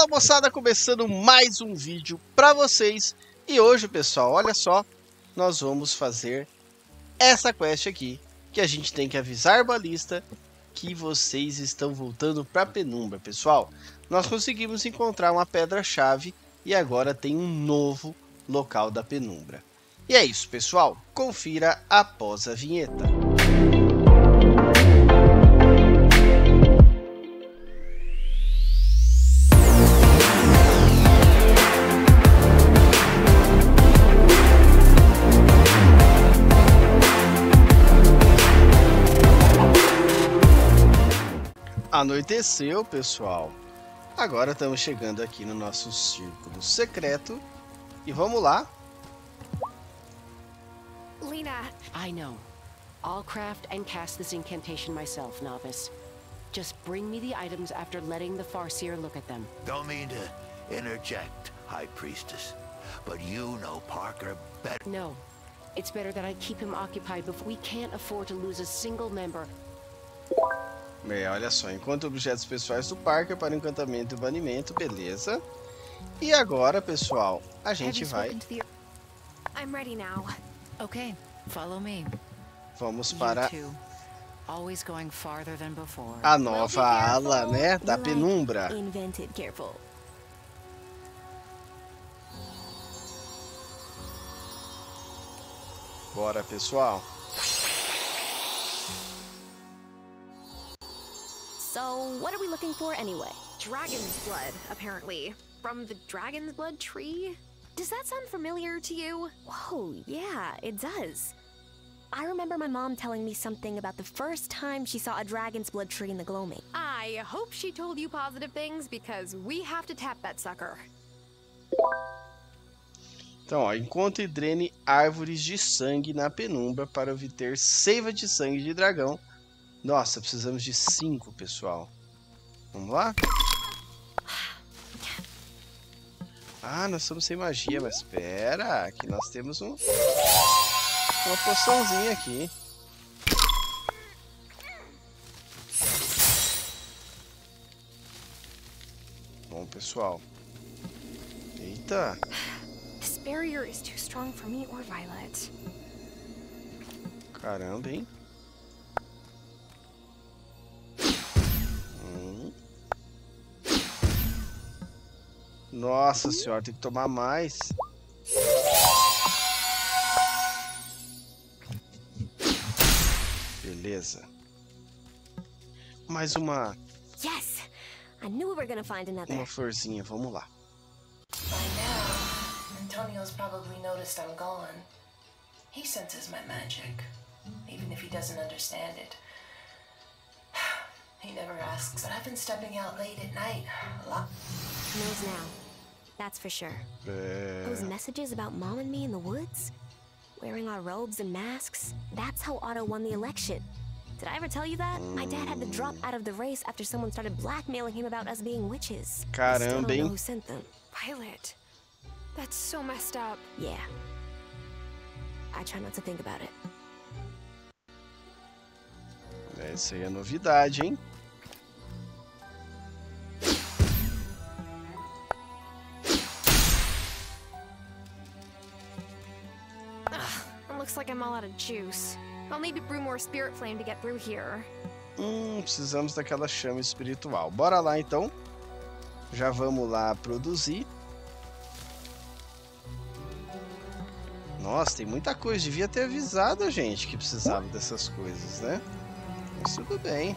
Fala moçada, começando mais um vídeo pra vocês. E hoje, pessoal, olha só, nós vamos fazer essa quest aqui, que a gente tem que avisar Balista que vocês estão voltando pra Penumbra, pessoal. Nós conseguimos encontrar uma pedra-chave e agora tem um novo local da Penumbra. E é isso, pessoal, confira após a vinheta. Anoiteceu, pessoal. Agora estamos chegando aqui no nosso círculo secreto. E vamos lá. Lena. I know. I'll craft and cast this incantation myself, novice. Just bring me the items after letting the Farseer look at them. Don't mean to interject, High Priestess, but you know Parker better. No. It's better that I keep him occupied, but we can't afford to lose a single member. Olha só, encontre objetos pessoais do Parker para encantamento e banimento, beleza. E agora, pessoal, a gente vai... I'm ready now. Okay, follow me. Vamos para Always going farther than before. a nova ala, né, da Penumbra. Invented careful. Bora, pessoal. So, what are we looking for anyway? Dragon's blood, apparently. From the Dragon's Blood tree? Does that sound familiar to you? Whoa, yeah, it does. I remember my mom telling me something about the first time she saw a Dragon's Blood tree in the Gloaming. I hope she told you positive things, because we have to tap that sucker. Então, ó, encontre e drene árvores de sangue na Penumbra para obter seiva de sangue de dragão. Nossa, precisamos de 5, pessoal. Vamos lá? Ah, nós estamos sem magia, mas espera, aqui nós temos uma poçãozinha aqui. Bom, pessoal. Eita. This barrier is too strong for me or Violet. Caramba, hein? Nossa senhora, tem que tomar mais. Beleza. Mais uma Yes! I knew we were gonna find another. florzinha, vamos lá. By now, Antonio's probably noticed I'm gone. He senses my magic, even if he doesn't understand it. He never asks, but I've been stepping out late at night a lot. Knows now. That's for sure. Those messages about Mom and me in the woods? Wearing our robes and masks? That's how Otto won the election. Did I ever tell you that? My dad had to drop out of the race after someone started blackmailing him about us being witches. I still don't know who sent them. Violet. That's so messed up. Yeah. I try not to think about it. Essa aí é novidade, hein? Looks like I'm all out of juice. I'll need to brew more Spirit Flame to get through here. Precisamos daquela chama espiritual. Bora lá, então. Já vamos lá produzir. Nossa, tem muita coisa. Devia ter avisado a gente que precisava dessas coisas, né? Mas tudo bem.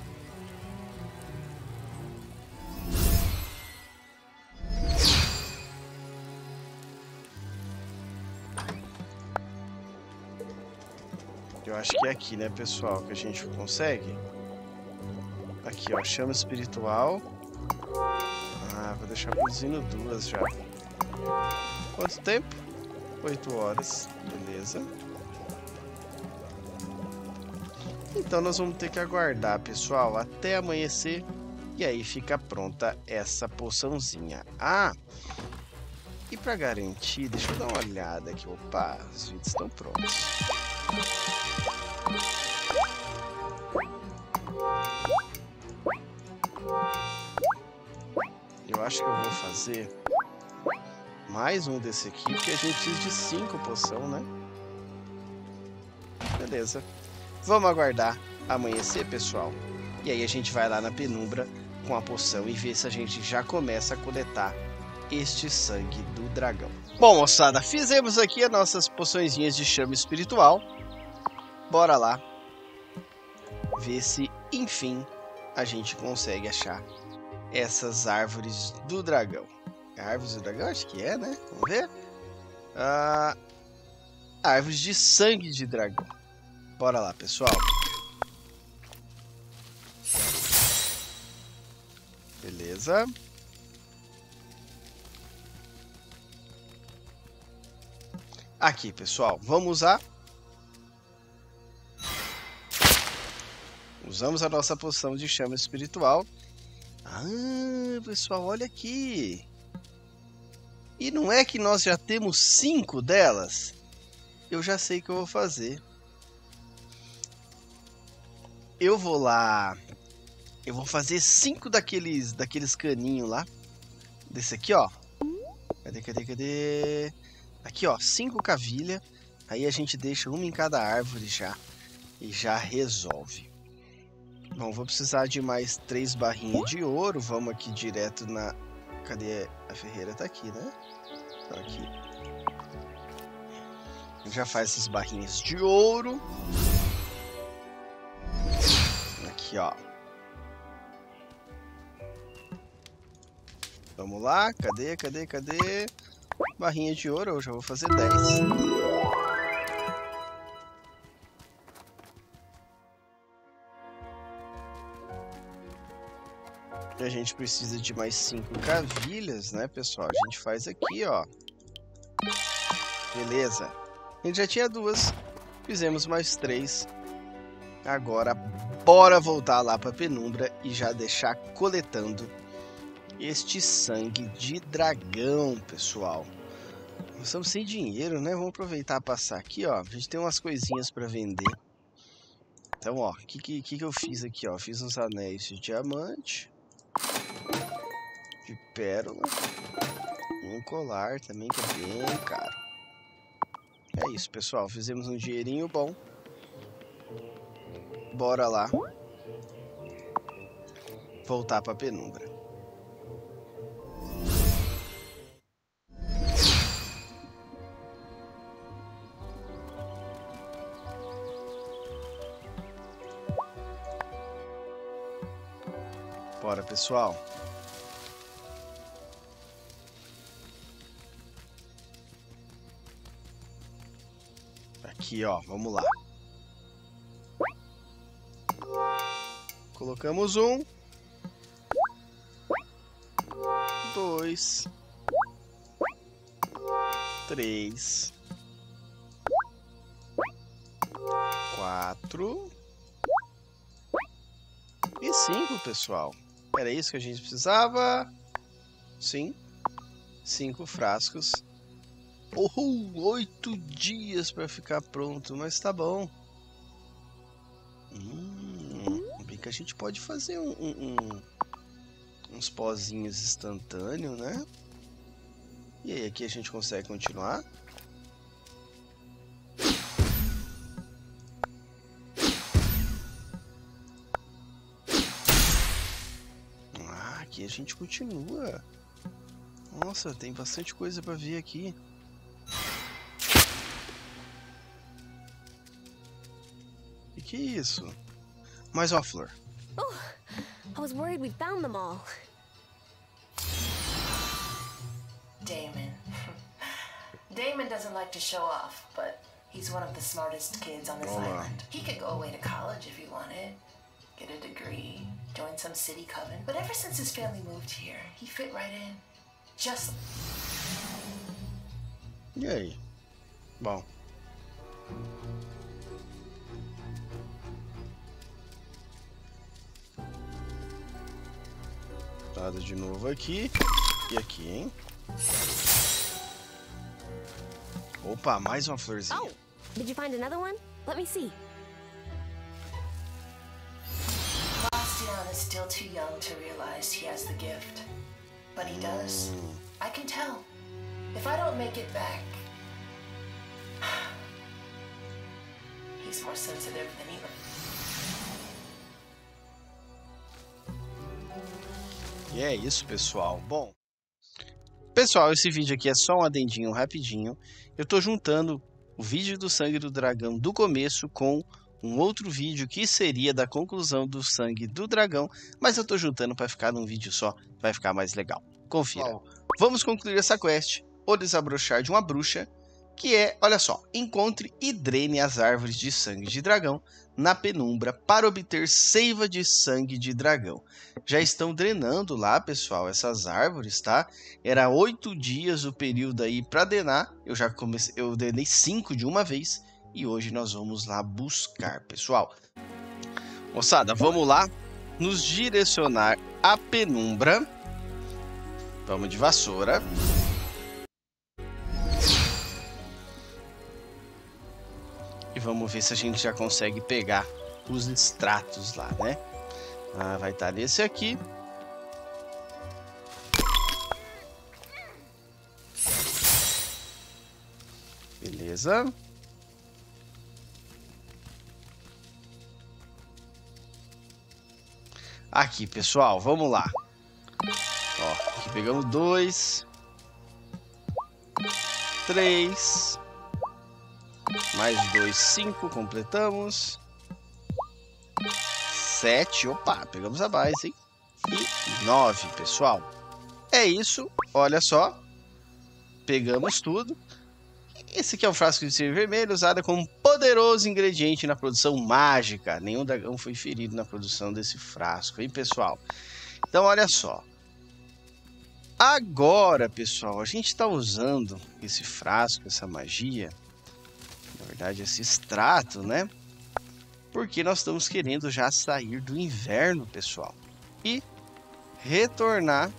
Eu acho que é aqui, né, pessoal, que a gente consegue. Aqui, ó, chama espiritual. Ah, vou deixar produzindo 2 já. Quanto tempo? 8 horas, beleza. Então nós vamos ter que aguardar, pessoal, até amanhecer. E aí fica pronta essa poçãozinha. Ah! E para garantir, deixa eu dar uma olhada aqui. Opa, os vídeos estão prontos. eu acho que eu vou fazer mais um desse aqui, porque a gente precisa de 5 poção, né? Beleza. Vamos aguardar amanhecer, pessoal. E aí a gente vai lá na penumbra com a poção e ver se a gente já começa a coletar este sangue do dragão. Bom, moçada, fizemos aqui as nossas poçõezinhas de chama espiritual. Bora lá ver se, enfim, a gente consegue achar essas árvores do dragão. Árvores do dragão? Acho que é, né? Vamos ver. Árvores de sangue de dragão. Bora lá, pessoal. Beleza. Aqui, pessoal. Vamos usar. Usamos a nossa poção de chama espiritual. Ah, pessoal, olha aqui. E não é que nós já temos 5 delas? Eu já sei o que eu vou fazer. Eu vou lá. Eu vou fazer 5 daqueles caninhos lá. Desse aqui, ó. Cadê? Aqui, ó. 5 cavilhas. Aí a gente deixa uma em cada árvore já. E já resolve. Bom, vou precisar de mais 3 barrinhas de ouro. Vamos aqui direto na... Cadê? A ferreira tá aqui, né? Tá aqui. Já faz essas barrinhas de ouro. Aqui, ó. Vamos lá. Cadê? Barrinha de ouro. Eu já vou fazer 10. E a gente precisa de mais 5 cavilhas, né, pessoal? A gente faz aqui, ó. Beleza. A gente já tinha 2. Fizemos mais 3. Agora, bora voltar lá pra penumbra e já deixar coletando este sangue de dragão, pessoal. Nós estamos sem dinheiro, né? Vamos aproveitar e passar aqui, ó. A gente tem umas coisinhas pra vender. Então, ó, o que eu fiz aqui, ó? Fiz uns anéis de diamante. De pérola. E um colar também, que é bem caro. É isso, pessoal. Fizemos um dinheirinho bom. Bora lá. Voltar pra penumbra. Bora, pessoal. Aqui, ó. Vamos lá. Colocamos 1, 2, 3, 4 e 5, pessoal. Era isso que a gente precisava? Sim. 5 frascos. 8 dias para ficar pronto, mas tá bom. Bem que a gente pode fazer uns pozinhos instantâneos, né? E aí, aqui a gente consegue continuar. Aqui a gente continua. Nossa, tem bastante coisa para ver aqui. E que é isso? Mais uma flor. Oh, I was worried we found them all. Damon. Damon doesn't like to show off, but he's one of the smartest kids on this island. He could go away to college if he wanted, get a degree, join some city coven. But ever since his family moved here, he fit right in. Just... E aí? Bom. Nada de novo aqui. E aqui, hein? Opa, mais uma florzinha. Oh, did you find another one? Let me see. Bastian is still too young to realize he has the gift. but he does. I can tell. If I don't make it back, he's more sensitive than even. E é isso, pessoal. Bom, pessoal, esse vídeo aqui é só um adendinho rapidinho. Eu tô juntando o vídeo do sangue do dragão do começo com um outro vídeo que seria da conclusão do sangue do dragão, mas eu tô juntando para ficar num vídeo só, vai ficar mais legal. Confira. Vamos concluir essa quest, o desabrochar de uma bruxa, que é, olha só, encontre e drene as árvores de sangue de dragão na penumbra para obter seiva de sangue de dragão. Já estão drenando lá, pessoal, essas árvores, tá? Era 8 dias o período aí para drenar. Eu drenei 5 de uma vez e hoje nós vamos lá buscar, pessoal. Moçada, vamos lá nos direcionar à penumbra. Vamos de vassoura. E vamos ver se a gente já consegue pegar os extratos lá, né? Vai estar nesse aqui. Beleza. Aqui, pessoal, vamos lá. Ó, aqui pegamos 2, 3... mais 2, 5, completamos. 7, opa, pegamos a mais, hein? E 9, pessoal. É isso, olha só. Pegamos tudo. Esse aqui é um frasco de sangue vermelho usado como poderoso ingrediente na produção mágica. Nenhum dragão foi ferido na produção desse frasco, hein, pessoal? Então, olha só. Agora, pessoal, a gente está usando esse frasco, essa magia, na verdade esse extrato, né? Porque nós estamos querendo já sair do inverno, pessoal, e retornar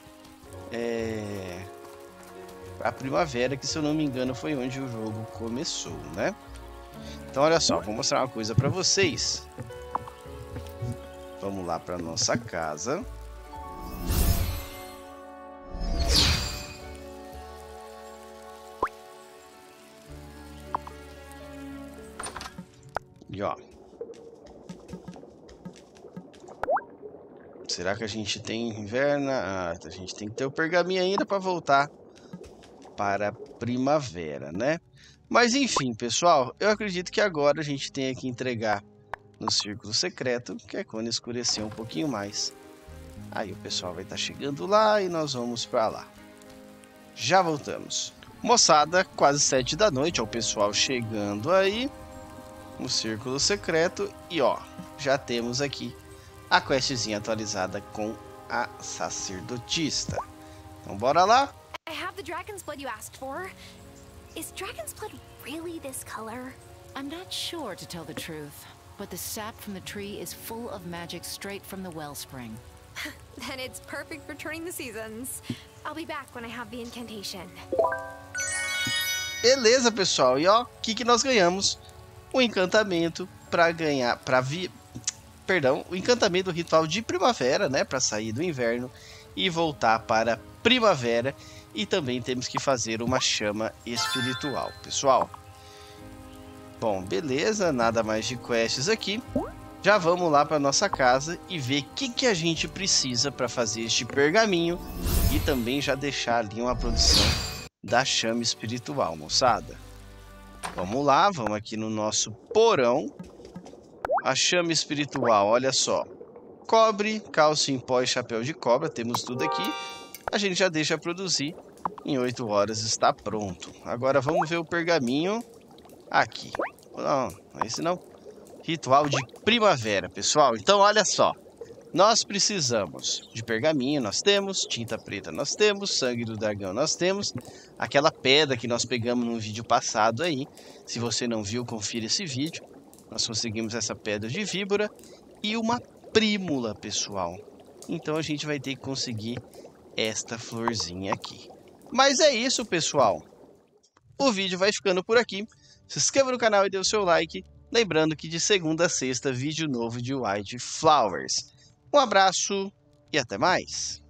a primavera, que se eu não me engano foi onde o jogo começou, né? Então olha só, vou mostrar uma coisa para vocês. Vamos lá para nossa casa. E ó, será que a gente tem inverno? A gente tem que ter o pergaminho ainda para voltar para a primavera, né? Mas enfim, pessoal, eu acredito que agora a gente tem que entregar no círculo secreto, que é quando escurecer um pouquinho mais. Aí o pessoal vai estar chegando lá e nós vamos para lá. Já voltamos. Moçada, quase 7 da noite, ó, o pessoal chegando aí no círculo secreto e ó, já temos aqui a questzinha atualizada com a sacerdotista. Então bora lá. I have the dragon's blood you asked for. Is dragon's blood really this color? I'm not sure, to tell the truth, but the sap from the tree is full of magic straight from the wellspring. Then it's perfect for turning the seasons. I'll be back when I have the incantation. Beleza, pessoal. E ó, o que nós ganhamos? O encantamento para ganhar, o encantamento do ritual de primavera, né, para sair do inverno e voltar para a primavera. E também temos que fazer uma chama espiritual, pessoal. Bom, beleza, nada mais de quests aqui. Já vamos lá para nossa casa e ver o que a gente precisa para fazer este pergaminho e também já deixar ali uma produção da chama espiritual, moçada. Vamos lá, vamos aqui no nosso porão. A chama espiritual, olha só. Cobre, cálcio em pó e chapéu de cobra, temos tudo aqui. A gente já deixa produzir. Em 8 horas está pronto. Agora vamos ver o pergaminho aqui. Não, não é esse não. Ritual de primavera, pessoal. Então, olha só. Nós precisamos de pergaminho, nós temos. Tinta preta, nós temos. Sangue do dragão, nós temos. Aquela pedra que nós pegamos no vídeo passado aí. Se você não viu, confira esse vídeo. Nós conseguimos essa pedra de víbora. E uma prímula, pessoal. Então, a gente vai ter que conseguir esta florzinha aqui. Mas é isso, pessoal. O vídeo vai ficando por aqui. Se inscreva no canal e dê o seu like. Lembrando que de segunda a sexta, vídeo novo de White Flowers. Um abraço e até mais.